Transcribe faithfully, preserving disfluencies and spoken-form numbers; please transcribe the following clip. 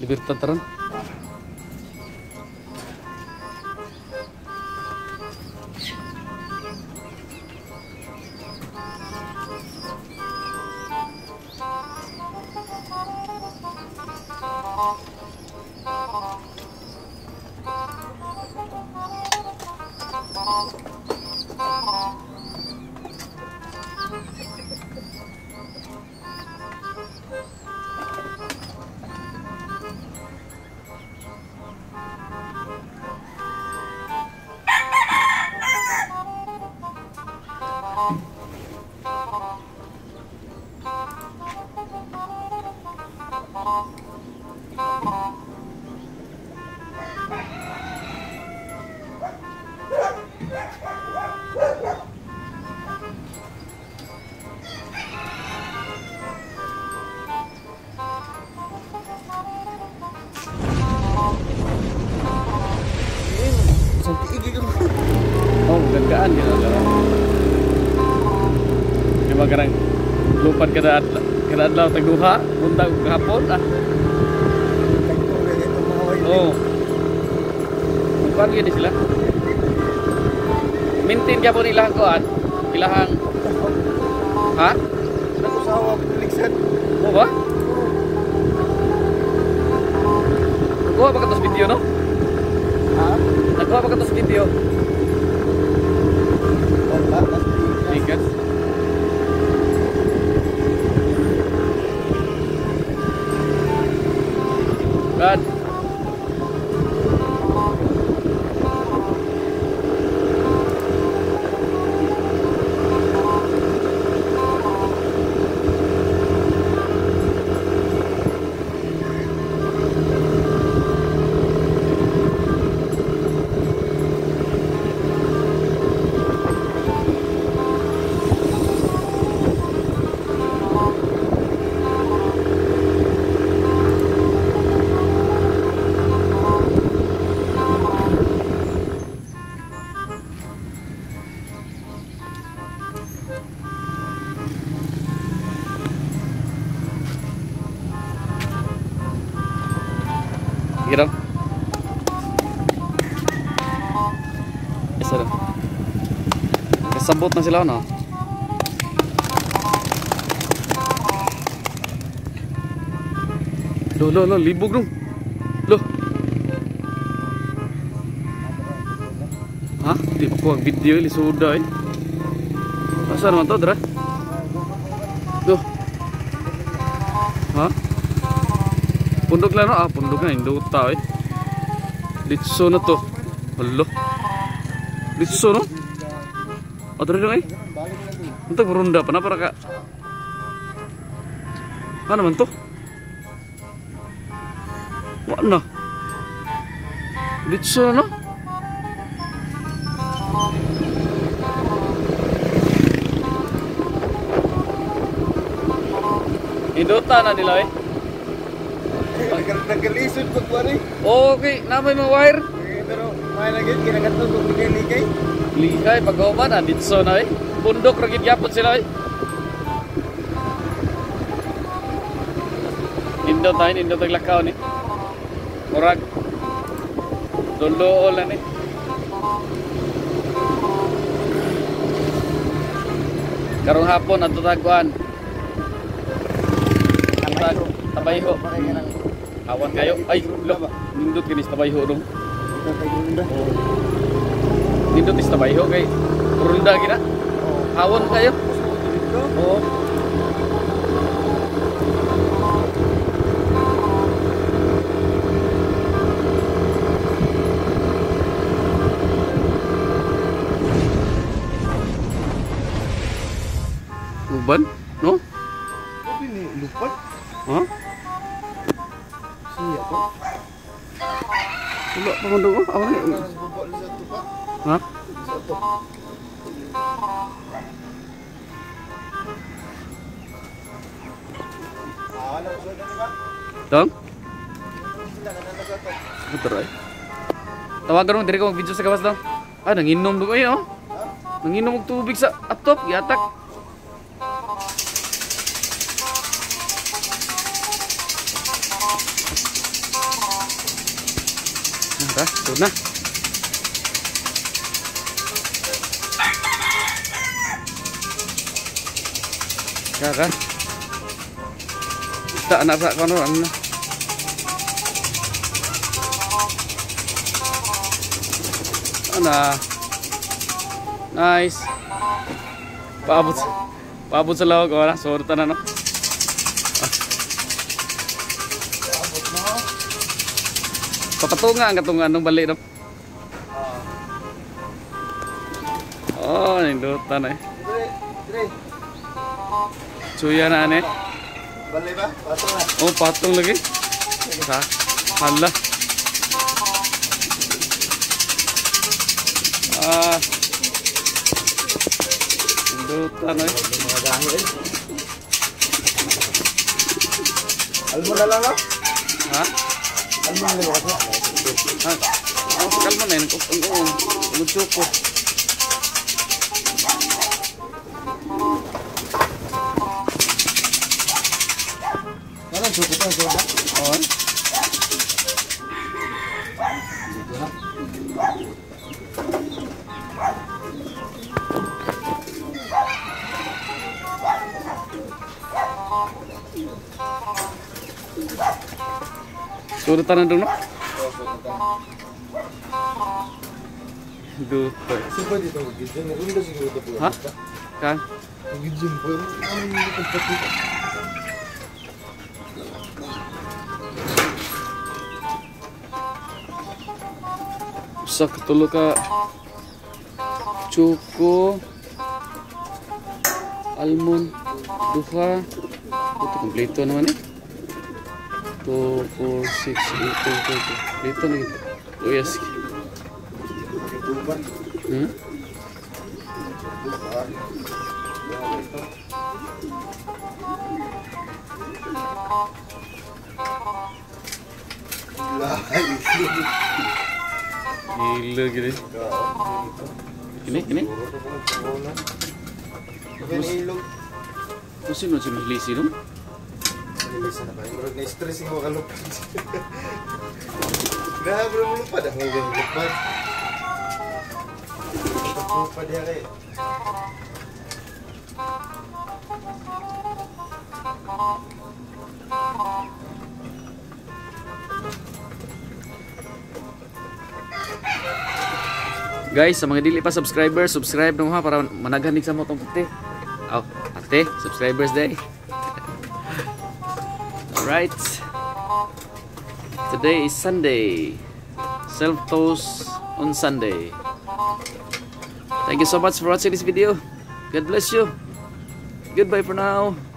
Libertad taran. Oh, gagaan gitu lah. Cuma karang lupa keadaan keadaan laut teguha, punta kahapon ah. Oh, bukan gitu sila. Mintin kaya po nilang kuan, ilahang, ha? Nag-usawa pinuliksan. Oh ba? Nagkuha ba ka tos video no? Ha? Nagkuha ba ka tos video? Wala, mas Tiket. Kan? Gitu. Isa lang. Kasabot na sila no. Lo lo lo libog dong. Lo. Hah? Di ko ang video ili sudah eh. Asa naman to, dra? Lo. Hah? Pundok lang no? Ah, pundok na, hindi tao eh. Litso na to. Halo. Litso no? O, tara lang eh. Untuk berunda, kenapa kak? Ano naman to? Wala na. Litso na no? Indota na nila eh. Nagkalisod pag wari. Okay, namay mga wire. Pero may lagi kinakatog kung ligay-ligay. Ligay pag-uman ah, ditso na eh. Pundok ragid yapon sila eh. Indot tayo, indot taglakaw ni. Murag. Dolo lang eh. Karong hapon ato tagkuan. Tabayho. Awan kayo. Ay, lo. Nindot kinis tabayho dong. Nindot is tabayho kay Runda gina. Awan kayo. Oh. Uban, no? Tapi ni lupat. Hah? Siya ko. Wala pa man doon. Awan ni. Bubok sa tupa. Ha? Sa tupa. Ah, ano sa ni ba? Dong? Sila na nagato. Betul ay. Tawagan mo diri ko mag-video sa gawas daw. Ah, nanginom do kayo, oh. Nanginom og tubig sa atop, yatak. Nah, tuh na. Kaka. Tak nak sak kono ana. Ana. Nice. Paabot. Paabot sa lawag ora, sorta na no. Papatunga ang katunga nung balik no. Oh, nindutan eh. Dire, dire. Suya na ane. Balik ba? Patong na. Oh, patong lagi. Ha? Hala. Ah. Nindutan eh. Mga dami eh. Almo na lang no? Ha? Almo na lang ako. Ha? Ang kalma na yun. Ang utsoko. Ano suko pa suko? Oh. Dito na. Surutan na doon no? Oh, suko ka. Duto. Siapa dito mag-gym? Ulo siguro ito po. Ha? Kan? Mag-gym po. Ano yung pagpati? Usa ka tulo ka Choco almond duha ito kompleto naman eh two, four, six, eight, ten, twenty kompleto na ito oh yes hmm? Gila gini. Ini ini. Kung sino si Mahlisi no? Na-stress yung makalupad. Grabe mo lupad. Ang ngayon lupad. Lupad yan eh. Guys, sa mga dili pa subscriber, subscribe na mo ha para managhanig sa mo tong puti. Oh, ate, subscribers day. Alright. Today is Sunday. Self toast on Sunday. Thank you so much for watching this video. God bless you. Goodbye for now.